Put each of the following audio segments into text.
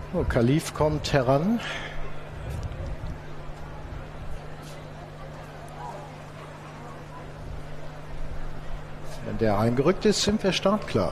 Oh, Khalif kommt heran. Wenn der eingerückt ist, sind wir startklar.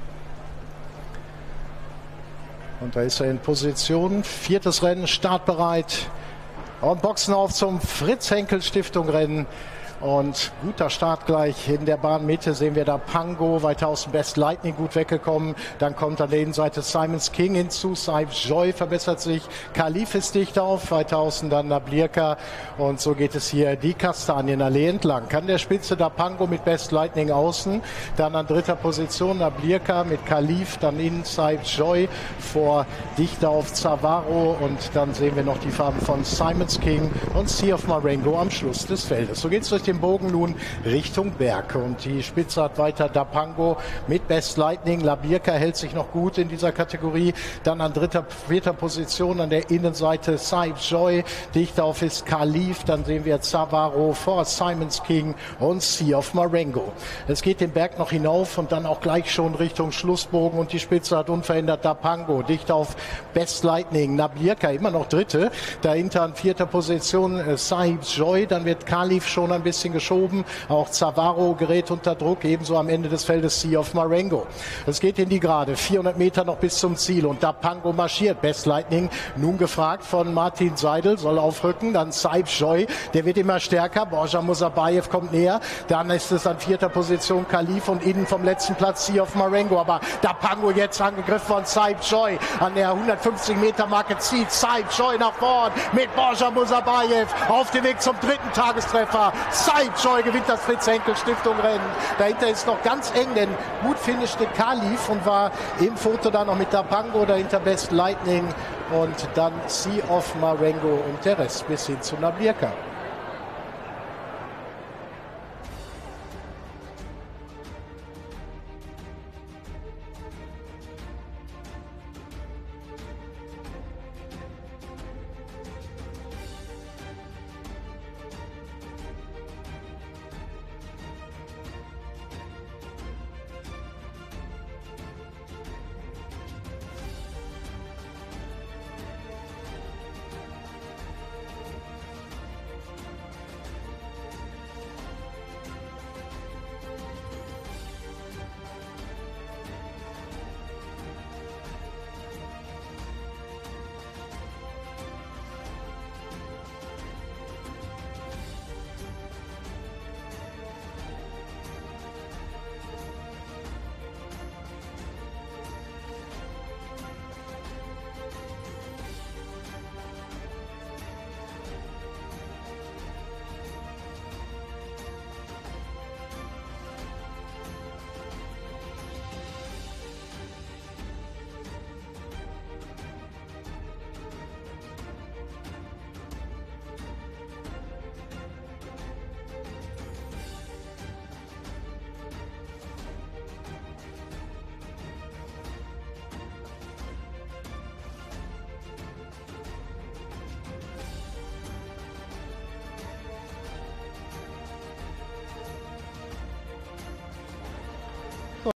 Und da ist er in Position. Viertes Rennen, startbereit. Und Boxen auf zum Fritz-Henkel-Stiftung-Rennen. Und guter Start gleich in der Bahnmitte sehen wir da Pango, weiter aus dem Best Lightning gut weggekommen. Dann kommt an der Innenseite Simons King hinzu, Saib Joy verbessert sich, Khalif ist dicht auf, weiter außen dann Nablirka. Und so geht es hier die Kastanienallee entlang. An der Spitze da Pango mit Best Lightning außen, dann an dritter Position Nablirka mit Khalif, dann innen Saib Joy vor dicht auf Zavaro. Und dann sehen wir noch die Farben von Simons King und Sea of Marengo am Schluss des Feldes. So geht es durch den Bogen nun Richtung Berg. Und die Spitze hat weiter Dapango mit Best Lightning. Nablirka hält sich noch gut in dieser Kategorie. Dann an vierter Position an der Innenseite Saib Joy. Dicht auf ist Khalif. Dann sehen wir Zavaro vor Simons King und Sea of Marengo. Es geht den Berg noch hinauf und dann auch gleich schon Richtung Schlussbogen. Und die Spitze hat unverändert Dapango. Dicht auf Best Lightning. Nablirka immer noch dritte. Dahinter an vierter Position Saib Joy. Dann wird Khalif schon ein bisschen geschoben. Auch Zavaro gerät unter Druck. Ebenso am Ende des Feldes Sea of Marengo. Es geht in die Gerade. 400 Meter noch bis zum Ziel. Und Dapango marschiert. Best Lightning nun gefragt von Martin Seidel. Soll aufrücken. Dann Saib Joy. Der wird immer stärker. Borja Musabayev kommt näher. Dann ist es an vierter Position Khalif und innen vom letzten Platz Sea of Marengo. Aber Dapango jetzt angegriffen von Saib Joy. An der 150 Meter Marke zieht Saib Joy nach vorn mit Borja Musabayev auf dem Weg zum dritten Tagestreffer. Saib Joy gewinnt das Fritz-Henkel-Stiftung-Rennen. Dahinter ist noch ganz eng, denn gut finishte Khalif und war im Foto dann noch mit Dapango, dahinter Best Lightning und dann Sea of Marengo und der Rest bis hin zu Nablirka.